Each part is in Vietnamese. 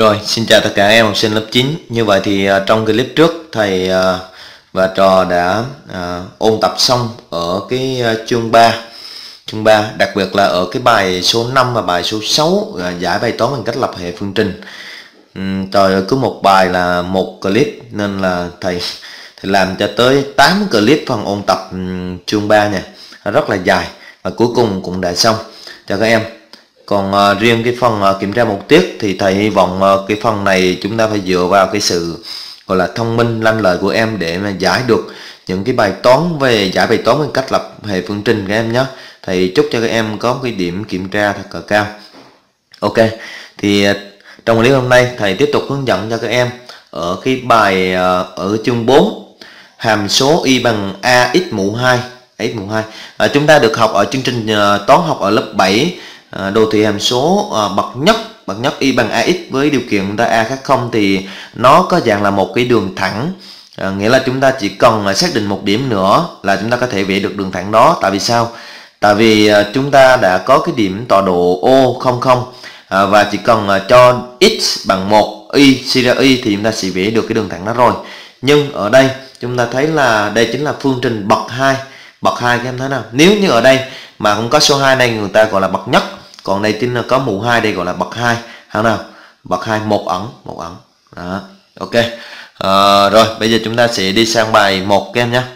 Rồi, xin chào tất cả em học sinh lớp 9. Như vậy thì trong clip trước thầy và trò đã ôn tập xong ở cái chương 3, đặc biệt là ở cái bài số 5 và bài số 6 giải bài toán bằng cách lập hệ phương trình. Trời ơi, cứ một bài là một clip nên là thầy làm cho tới 8 clip phần ôn tập chương 3 nha. Rất là dài và cuối cùng cũng đã xong cho các em. Còn riêng cái phần kiểm tra một tiết thì thầy hy vọng cái phần này chúng ta phải dựa vào cái sự gọi là thông minh lanh lợi của em để mà giải được những cái bài toán về giải bài toán bằng cách lập hệ phương trình các em nhé. Thầy chúc cho các em có cái điểm kiểm tra thật là cao. Ok, thì trong clip hôm nay thầy tiếp tục hướng dẫn cho các em ở cái bài ở chương 4 hàm số y bằng ax mũ 2. Chúng ta được học ở chương trình toán học ở lớp 7 đồ thị hàm số bậc nhất y bằng ax với điều kiện chúng ta a khác 0 thì nó có dạng là một cái đường thẳng, nghĩa là chúng ta chỉ cần xác định một điểm nữa là chúng ta có thể vẽ được đường thẳng đó. Tại vì sao? Tại vì chúng ta đã có cái điểm tọa độ O00 và chỉ cần cho x bằng 1 y suy ra y thì chúng ta sẽ vẽ được cái đường thẳng đó rồi. Nhưng ở đây chúng ta thấy là đây chính là phương trình bậc 2 các em thấy nào? Nếu như ở đây mà không có số 2 này người ta gọi là bậc nhất, còn đây chính là có mũ 2 đây gọi là bậc 2, thấy nào? Bậc 2 một ẩn đó. Ok, rồi bây giờ chúng ta sẽ đi sang bài 1 các em nhé.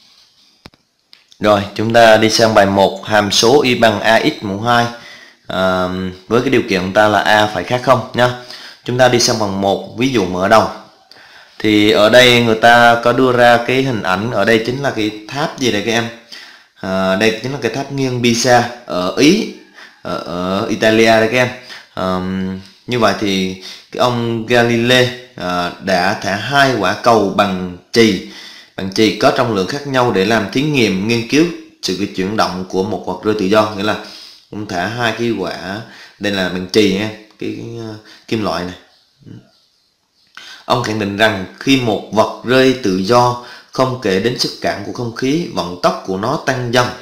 Rồi chúng ta đi sang bài 1 hàm số y bằng ax mũ 2 với cái điều kiện chúng ta là a phải khác 0 nhá. Chúng ta đi sang bằng 1 ví dụ mở đầu. Thì ở đây người ta có đưa ra cái hình ảnh, ở đây chính là cái tháp gì đây các em? Đây chính là cái tháp nghiêng Pisa ở Ý, ở Italia đây các em. Như vậy thì cái ông Galilei đã thả 2 quả cầu bằng chì có trọng lượng khác nhau để làm thí nghiệm nghiên cứu sự chuyển động của một vật rơi tự do. Nghĩa là ông thả 2 cái quả, đây là bằng chì nha, cái kim loại này. Ông khẳng định rằng khi một vật rơi tự do không kể đến sức cản của không khí, vận tốc của nó tăng dần.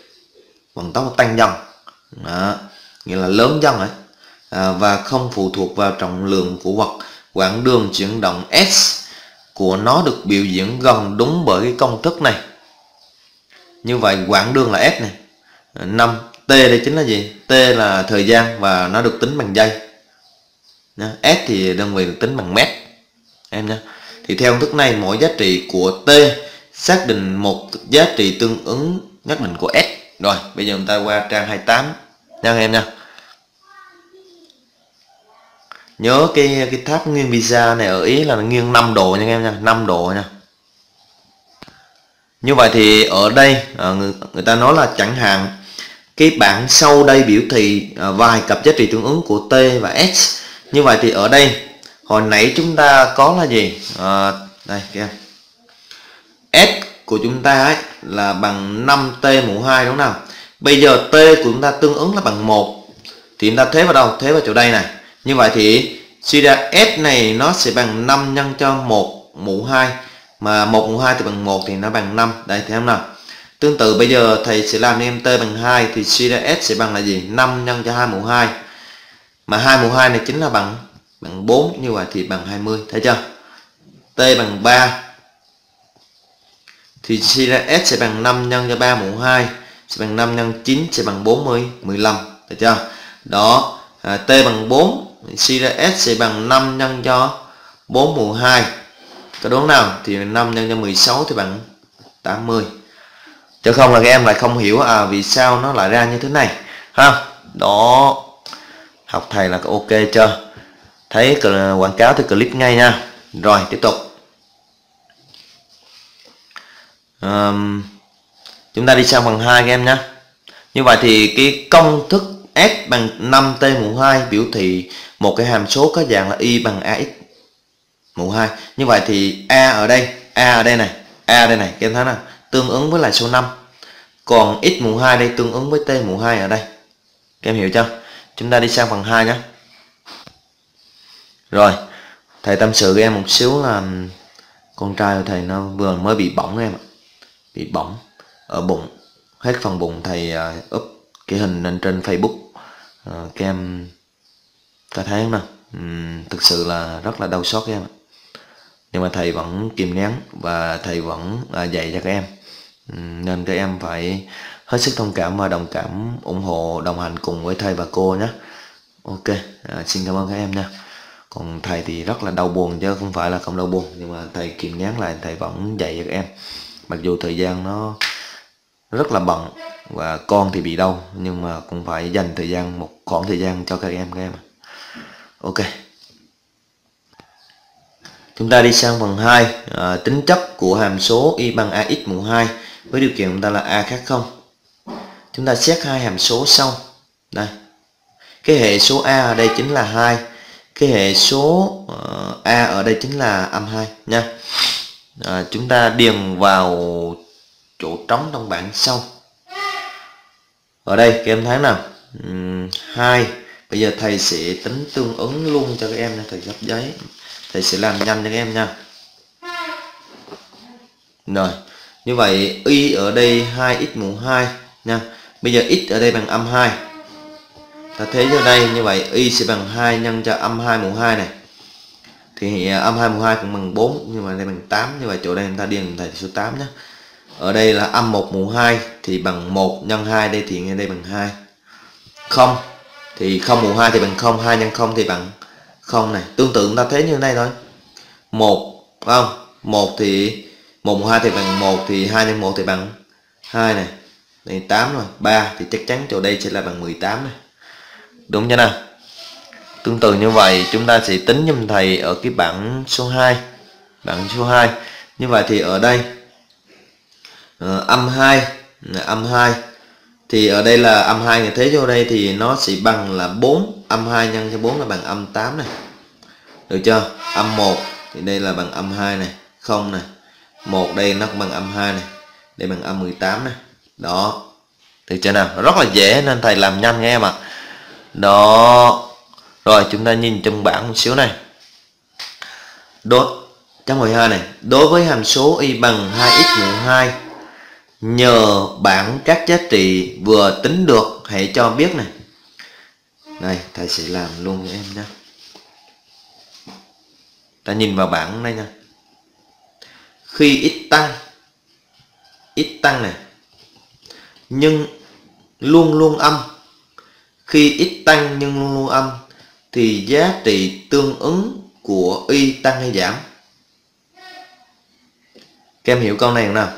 Đó, nghĩa là lớn dần ấy, và không phụ thuộc vào trọng lượng của vật. Quãng đường chuyển động s của nó được biểu diễn gần đúng bởi cái công thức này. Như vậy quãng đường là s này, 5 t đây chính là gì? T là thời gian và nó được tính bằng giây. S thì đơn vị được tính bằng mét em nhé. Thì theo công thức này mỗi giá trị của t xác định một giá trị tương ứng nhất định của s. Rồi bây giờ chúng ta qua trang 28 nha em nha. Nhớ cái tháp nghiêng Pisa này ở Ý là nó nghiêng 5 độ nha em nha, 5 độ nha. Như vậy thì ở đây người ta nói là chẳng hạn cái bảng sau đây biểu thị vài cặp giá trị tương ứng của t và s. Như vậy thì ở đây hồi nãy chúng ta có là gì? Đây kìa, s của chúng ta ấy là bằng 5t mũ 2 đúng không nào? Bây giờ t của chúng ta tương ứng là bằng 1 thì chúng ta thế vào đâu? Thế vào chỗ đây này. Như vậy thì suy ra s này nó sẽ bằng 5 nhân cho 1 mũ 2, mà 1 mũ 2 thì bằng 1 thì nó bằng 5. Đây thấy không nào? Tương tự bây giờ thầy sẽ làm em t bằng 2 thì suy ra s sẽ bằng là gì? 5 nhân cho 2 mũ 2. Mà 2 mũ 2 này chính là bằng 4, như vậy thì bằng 20, thấy chưa? T bằng 3 thì suy ra s sẽ bằng 5 nhân cho 3 mũ 2 sẽ bằng 5 nhân 9 sẽ bằng 40, 15, thấy chưa? Đó, t bằng 4 suy ra s sẽ bằng 5 nhân cho 4 mũ 2. Có đúng nào? Thì 5 nhân cho 16 thì bằng 80. Chứ không là các em lại không hiểu vì sao nó lại ra như thế này ha. Đó, học thầy là ok chưa? Thấy quảng cáo thì click ngay nha. Rồi tiếp tục, chúng ta đi sang bằng 2 các em nhé. Như vậy thì cái công thức s bằng 5t mũ 2 biểu thị một cái hàm số có dạng là y bằng ax mũ 2. Như vậy thì a ở đây này, các em thấy nào? Tương ứng với lại số 5. Còn x mũ 2 đây tương ứng với t mũ 2 ở đây. Các em hiểu chưa? Chúng ta đi sang phần 2 nhé. Rồi, thầy tâm sự với em một xíu là con trai của thầy nó vừa mới bị bỏng em ạ. Bị bỏng ở bụng, hết phần bụng. Thầy up cái hình lên trên Facebook, các em có thấy không nào? Thực sự là rất là đau xót các em ạ. Nhưng mà thầy vẫn kìm nén và thầy vẫn dạy cho các em. Nên các em phải hết sức thông cảm và đồng cảm, ủng hộ, đồng hành cùng với thầy và cô nhé. Ok, xin cảm ơn các em nha. Còn thầy thì rất là đau buồn chứ không phải là không đau buồn, nhưng mà thầy kìm nén lại, thầy vẫn dạy cho các em. Mặc dù thời gian nó rất là bận và con thì bị đau, nhưng mà cũng phải dành thời gian, một khoảng thời gian cho các em. Ok. Chúng ta đi sang phần 2, tính chất của hàm số y bằng ax mũ 2 với điều kiện chúng ta là a khác 0. Chúng ta xét hai hàm số sau. Đây. Cái hệ số a ở đây chính là 2. Cái hệ số a ở đây chính là âm 2 nha. Chúng ta điền vào chỗ trống trong bảng sau. Ở đây các em thấy nào? 2. Bây giờ thầy sẽ tính tương ứng luôn cho các em nha. Thầy gấp giấy. Thầy sẽ làm nhanh cho các em nha. Rồi. Như vậy y ở đây 2x mũ 2 nha. Bây giờ x ở đây bằng âm 2. Ta thế cho đây, như vậy y sẽ bằng 2 nhân cho âm 2 mũ 2 này. Thì âm 2 mũ 2 cũng bằng 4, nhưng mà đây bằng 8. Như vậy chỗ đây chúng ta điền thầy số 8 nhé. Ở đây là âm 1 mũ 2 thì bằng 1 nhân 2, đây thì ngay đây bằng 2. 0 thì 0 mũ 2 thì bằng 0, 2 nhân 0 thì bằng 0 này. Tương tự chúng ta thế như thế này thôi. 1 phải không? 1 thì 1 mũ 2 thì bằng 1, thì 2 nhân 1 thì bằng 2 này. Đây 8 rồi. 3 thì chắc chắn chỗ đây sẽ là bằng 18 này. Đúng chưa nào? Tương tự như vậy chúng ta sẽ tính giùm thầy ở cái bảng số 2. Bảng số 2. Như vậy thì ở đây âm 2 thì ở đây là âm 2, như thế vô đây thì nó sẽ bằng là 4. Âm 2 nhân cho 4 là bằng âm 8 này. Được chưa? Âm 1 thì đây là bằng âm 2 này, 0 này. 1 đây nó cũng bằng âm 2 này. Đây bằng âm 18 này. Đó. Được chưa nào? Rất là dễ nên thầy làm nhanh nha em ạ. Đó. Rồi chúng ta nhìn trong bảng một xíu này. Trong 12 này, đối với hàm số y bằng 2x mũ 2, nhờ bảng các giá trị vừa tính được hãy cho biết này. Đây, thầy sẽ làm luôn cho em nha. Ta nhìn vào bảng đây nha. Khi x tăng này, nhưng luôn luôn âm. Khi x tăng nhưng luôn luôn âm thì giá trị tương ứng của y tăng hay giảm? Các em hiểu câu này không nào?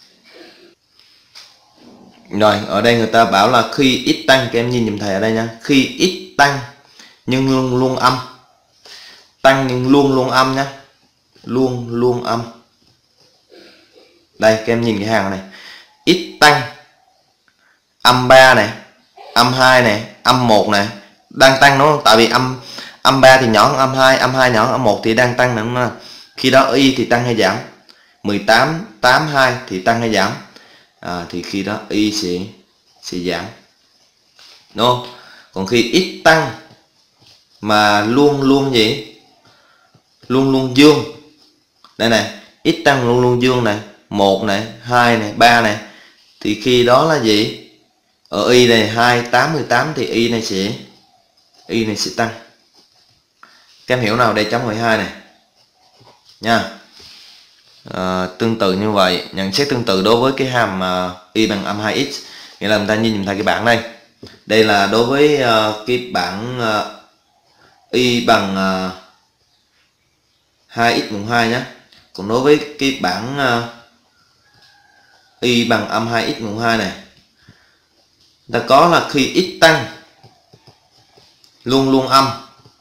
Rồi, ở đây người ta bảo là khi x tăng, các em nhìn giùm thầy ở đây nha. Khi x tăng nhưng luôn luôn âm. Tăng nhưng luôn luôn âm nhá. Luôn luôn âm. Đây, các em nhìn cái hàng này. X tăng âm 3 này, âm 2 này, âm 1 này, đang tăng đúng không? Tại vì âm 3 thì nhỏ hơn âm 2 nhỏ hơn âm 1 thì đang tăng nữa, đúng không? Khi đó y thì tăng hay giảm? 18, 82 thì tăng hay giảm? Thì khi đó y sẽ giảm. Đúng không? Còn khi x tăng mà luôn luôn gì? Luôn luôn dương. Đây này, x tăng luôn luôn dương này, 1 này, 2 này, 3 này, thì khi đó là gì? Ở y này 2, 8, 18 thì y này sẽ tăng. Các em hiểu nào? Đây chấm 12 này nha. Tương tự như vậy, nhận xét tương tự đối với cái hàm y bằng âm 2x, nghĩa là người ta nhìn thấy cái bảng đây. Đây là đối với cái bảng y bằng 2x mũ 2 nhé. Còn đối với cái bảng y bằng âm 2x mũ 2 này, ta có là khi x tăng luôn luôn âm.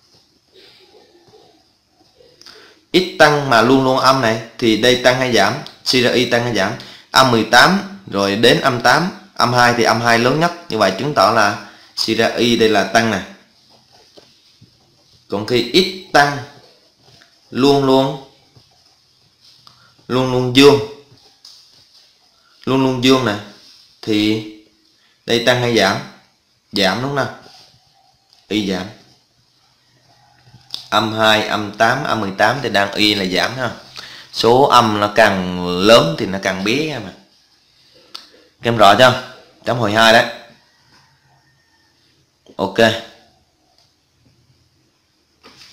X tăng mà luôn luôn âm này thì đây tăng hay giảm? Suy ra y tăng hay giảm? Âm 18 rồi đến âm 8, âm 2 thì âm 2 lớn nhất. Như vậy chứng tỏ là suy ra y đây là tăng này. Còn khi x tăng luôn luôn dương, luôn luôn dương này, thì đây tăng hay giảm? Giảm đúng không? Y giảm. Âm 2, âm 8, âm 18 thì đang y là giảm ha. Số âm nó càng lớn thì nó càng bé em ạ. Các em rõ chưa? Chấm hồi 2 đấy. Ok.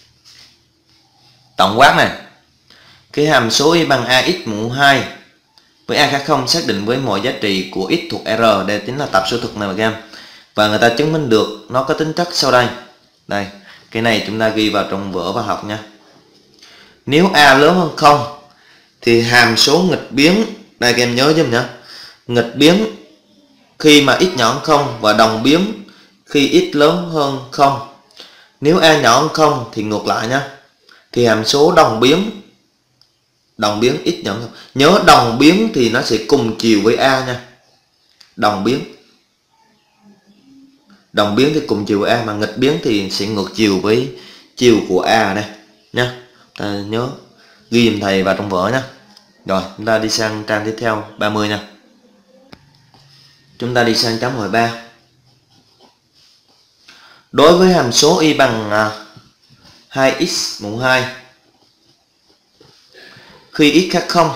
Tổng quát này, cái hàm số y bằng ax mũ 2 với a khác 0 xác định với mọi giá trị của x thuộc R. Đây chính là tập số thực này các em. Và người ta chứng minh được nó có tính chất sau đây. Đây, cái này chúng ta ghi vào trong vở và học nha. Nếu a lớn hơn 0 thì hàm số nghịch biến, đây các em nhớ giùm nhé, nghịch biến khi mà x nhỏ hơn 0 và đồng biến khi x lớn hơn 0. Nếu a nhỏ hơn 0 thì ngược lại nhé, thì hàm số đồng biến x nhỏ hơn 0. Nhớ đồng biến thì nó sẽ cùng chiều với a nha. Đồng biến thì cùng chiều với a, mà nghịch biến thì sẽ ngược chiều với chiều của a đây nhé. Ta nhớ ghi giùm thầy vào trong vở nhé. Rồi chúng ta đi sang trang tiếp theo 30 nha. Chúng ta đi sang chấm hỏi 3. Đối với hàm số y bằng 2x mũ 2 khi x khác 0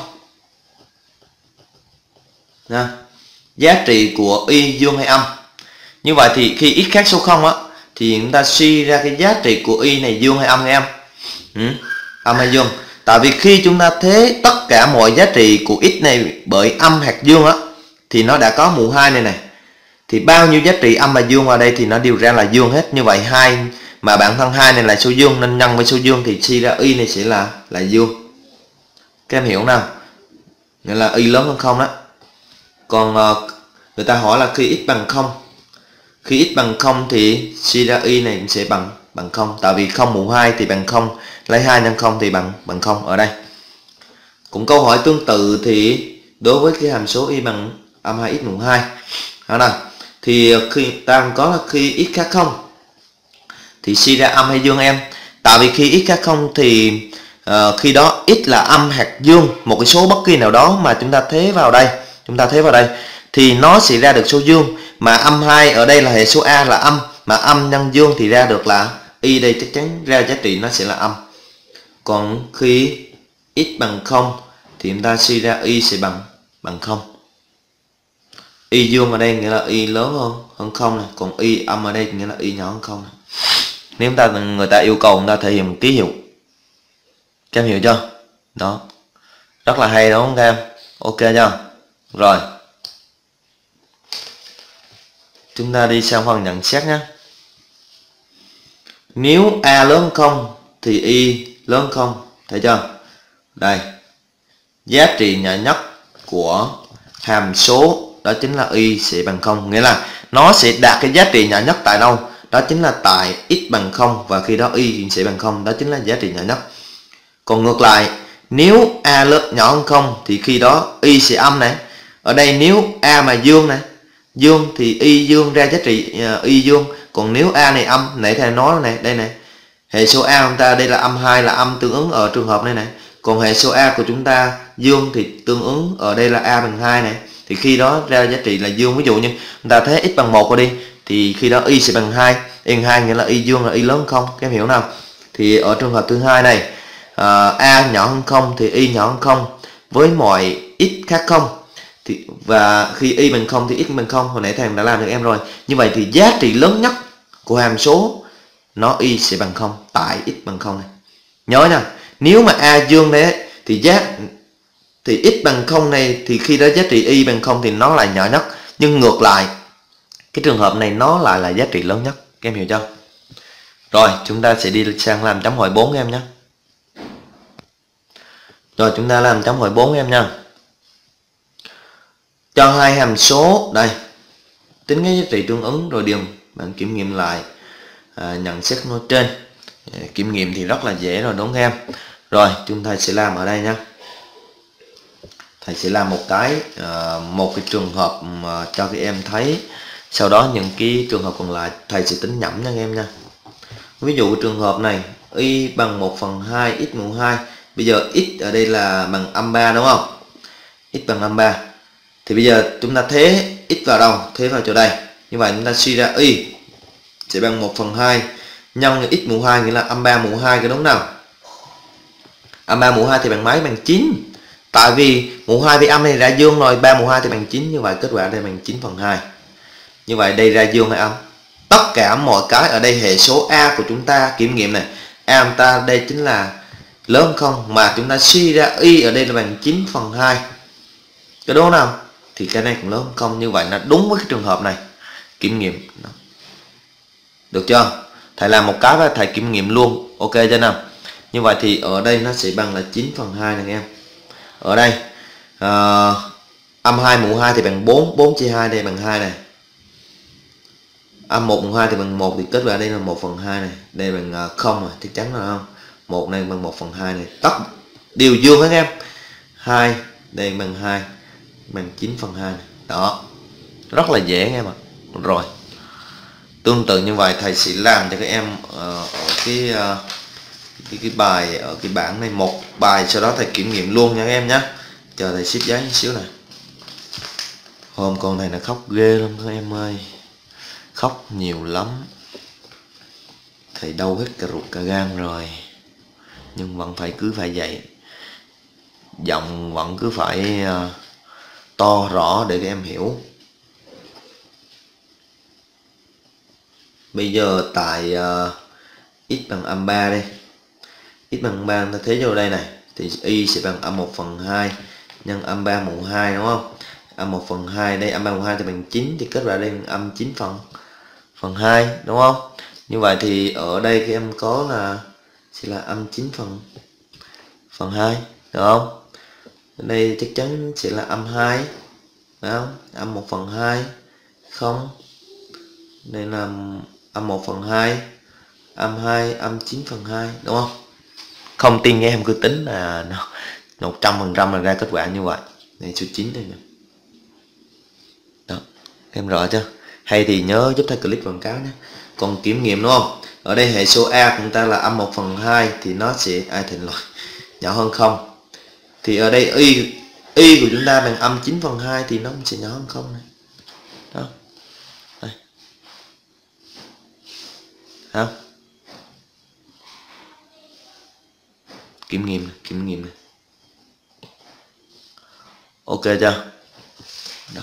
nha, giá trị của y dương hay âm. Như vậy thì khi x khác số 0 á, thì chúng ta suy ra cái giá trị của y này dương hay âm em? Âm hay dương? Tại vì khi chúng ta thế tất cả mọi giá trị của x này bởi âm hoặc dương á, thì nó đã có mũ 2 này. Thì bao nhiêu giá trị âm và dương vào đây thì nó đều ra là dương hết. Như vậy 2 mà bản thân 2 này là số dương nên nhân với số dương thì suy ra y này sẽ là dương. Các em hiểu nào? Nghĩa là y lớn hơn 0 đó. Còn người ta hỏi là khi x bằng 0. Khi x bằng 0 thì suy ra y này sẽ bằng 0. Tại vì 0 mũ 2 thì bằng 0. Lấy 2 nhân 0 thì bằng 0 ở đây. Cũng câu hỏi tương tự thì đối với cái hàm số y bằng âm 2x mũ 2. Đó nào. Thì khi ta có là khi x khác 0 thì suy ra âm hay dương em? Tại vì khi x khác 0 thì khi đó x là âm hoặc dương, một cái số bất kỳ nào đó mà chúng ta thế vào đây, thì nó sẽ ra được số dương. Mà âm 2 ở đây là hệ số a là âm, mà âm nhân dương thì ra được là y, đây chắc chắn ra giá trị nó sẽ là âm. Còn khi x bằng 0 thì chúng ta suy ra y sẽ bằng 0. Y dương ở đây nghĩa là y lớn hơn 0 này, còn y âm ở đây nghĩa là y nhỏ hơn 0 này. Nếu người ta yêu cầu chúng ta thể hiện ký hiệu. Các em hiểu chưa? Đó. Rất là hay đúng không các em? Ok chưa? Rồi. Chúng ta đi sang phần nhận xét nhé. Nếu a lớn hơn 0 thì y lớn hơn 0. Thấy chưa? Đây. Giá trị nhỏ nhất của hàm số đó chính là y sẽ bằng 0. Nghĩa là nó sẽ đạt cái giá trị nhỏ nhất tại đâu? Đó chính là tại x bằng 0, và khi đó y sẽ bằng 0. Đó chính là giá trị nhỏ nhất. Còn ngược lại, nếu a lớn nhỏ hơn 0 thì khi đó y sẽ âm này. Ở đây nếu a mà dương này, dương thì y dương ra giá trị y dương. Còn nếu a này âm, nãy thầy nói này, đây này, hệ số a của chúng ta đây là âm 2 là âm tương ứng ở trường hợp này này. Còn hệ số a của chúng ta dương thì tương ứng ở đây là a bằng 2 này. Thì khi đó ra giá trị là dương. Ví dụ như chúng ta thấy x bằng 1 đi, thì khi đó y sẽ bằng 2. Y bằng 2 nghĩa là y dương là y lớn hơn 0. Các em hiểu nào? Thì ở trường hợp thứ hai này, a nhỏ hơn 0 thì y nhỏ hơn 0 với mọi x khác 0. Thì, và khi y bằng 0 thì x bằng 0. Hồi nãy thầy đã làm được em rồi. Như vậy thì giá trị lớn nhất của hàm số nó y sẽ bằng 0 tại x bằng 0 này. Nhớ nha, nếu mà a dương đấy thì x bằng 0 này thì khi đó giá trị y bằng 0 thì nó là nhỏ nhất. Nhưng ngược lại, cái trường hợp này nó lại là giá trị lớn nhất. Các em hiểu chưa? Rồi, chúng ta sẽ đi sang làm chấm hỏi 4 em nhé. Rồi, chúng ta làm chấm hỏi 4 em nha. Cho hai hàm số, đây, tính cái giá trị tương ứng rồi điền, bạn kiểm nghiệm lại nhận xét nói trên. Kiểm nghiệm thì rất là dễ rồi đúng không em? Rồi, chúng ta sẽ làm ở đây nhé. Thầy sẽ làm một cái trường hợp cho các em thấy. Sau đó những cái trường hợp còn lại thầy sẽ tính nhẩm nha em nha. Ví dụ trường hợp này y bằng 1/2 x mũ 2. Bây giờ x ở đây là bằng âm 3 đúng không? X bằng âm 3. Thì bây giờ chúng ta thế x vào đâu? Thế vào chỗ đây. Như vậy chúng ta suy ra y sẽ bằng 1/2 nhân x mũ 2 nghĩa là âm 3 mũ 2, cái đúng nào? Âm 3 mũ 2 thì bằng mấy? Bằng 9. Tại vì mũ 2 với âm này ra dương rồi, 3 mũ 2 thì bằng 9. Như vậy kết quả đây bằng 9/2. Như vậy đây ra dương hay âm? Tất cả mọi cái ở đây hệ số a của chúng ta kiểm nghiệm này. A chúng ta đây chính là lớn hơn không, mà chúng ta suy ra y ở đây là bằng 9/2, có đúng không? Thì cái này cũng lớn hơn không, như vậy là đúng với cái trường hợp này. Kiểm nghiệm được chưa? Thầy làm một cái và thầy kiểm nghiệm luôn, ok chưa nào? Như vậy thì ở đây nó sẽ bằng là 9/2 này em. Ở đây âm 2 mũ 2 thì bằng 4, 4 chia 2 đây bằng 2 này. Âm 1 mũ 2 thì bằng 1, thì kết quả đây là 1/2 này. Đây bằng 0 rồi, chắc chắn là không? 1 này bằng 1/2 này. Tất đều dương hết em. 2 đây bằng 2 bằng 9/2 này. Đó. Rất là dễ em ạ. Rồi. Tương tự như vậy thầy sẽ làm cho các em ở cái bài ở cái bảng này một bài, sau đó thầy kiểm nghiệm luôn nha các em nhé. Chờ thầy ship giấy một xíu này. Hôm con này nó khóc ghê lắm các em ơi, khóc nhiều lắm, thầy đau hết cả ruột cả gan rồi, nhưng vẫn phải dạy, giọng vẫn cứ phải to rõ để các em hiểu. Bây giờ tại x bằng âm 3 đây, x bằng 3 ta thế vô đây này, thì y sẽ bằng âm 1/2 nhân âm 3 mũ 2 đúng không? Âm 1/2 đây, âm 3 mũ 2 thì bằng 9, thì kết quả đây bằng âm 9/2 đúng không? Như vậy thì ở đây các em có là sẽ là âm 9/2 được không? Ở đây chắc chắn sẽ là âm 2 đúng không? Âm 1/2 không, đây là âm 1/2, âm 2, âm 9/2 đúng không? Không tin nghe em cứ tính là 100% là ra kết quả như vậy. Này số 9 đây nè. Đó, em rõ chưa? Hay thì nhớ giúp thầy click quảng cáo nhé. Còn kiểm nghiệm đúng không? Ở đây hệ số A của chúng ta là âm 1/2 thì nó sẽ thành loại nhỏ hơn không. Thì ở đây y của chúng ta bằng âm 9/2 thì nó cũng sẽ nhỏ hơn không này. Đó. Đây. Đó. Kiểm nghiệm này. Ok chưa? Đó.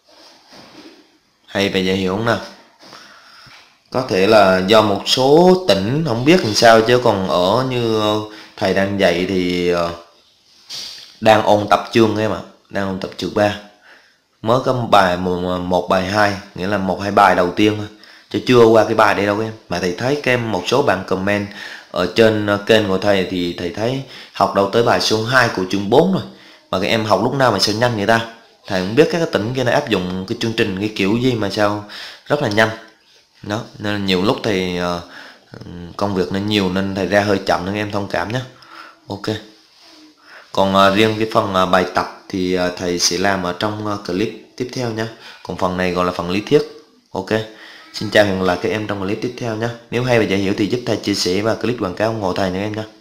Hay bây giờ hiểu không nào? Có thể là do một số tỉnh không biết làm sao, chứ còn ở như thầy đang dạy thì đang ôn tập chương em ạ, đang ôn tập chương 3, mới có bài một bài 2, nghĩa là 1-2 bài đầu tiên thôi, chứ chưa qua cái bài đây đâu em. Mà thầy thấy các em một số bạn comment ở trên kênh của thầy thì thầy thấy học đâu tới bài số 2 của chương 4 rồi, mà các em học lúc nào mà sao nhanh vậy ta? Thầy không biết các tỉnh kia nó áp dụng cái chương trình cái kiểu gì mà sao rất là nhanh đó, nên nhiều lúc thì công việc nó nhiều nên thầy ra hơi chậm, nên em thông cảm nhé. Ok. Còn riêng cái phần bài tập thì thầy sẽ làm ở trong clip tiếp theo nhé. Còn phần này gọi là phần lý thuyết. Ok. Xin chào và hẹn gặp lại các em trong clip tiếp theo nhé. Nếu hay và dễ hiểu thì giúp thầy chia sẻ và click quảng cáo ủng hộ thầy nữa em nhé.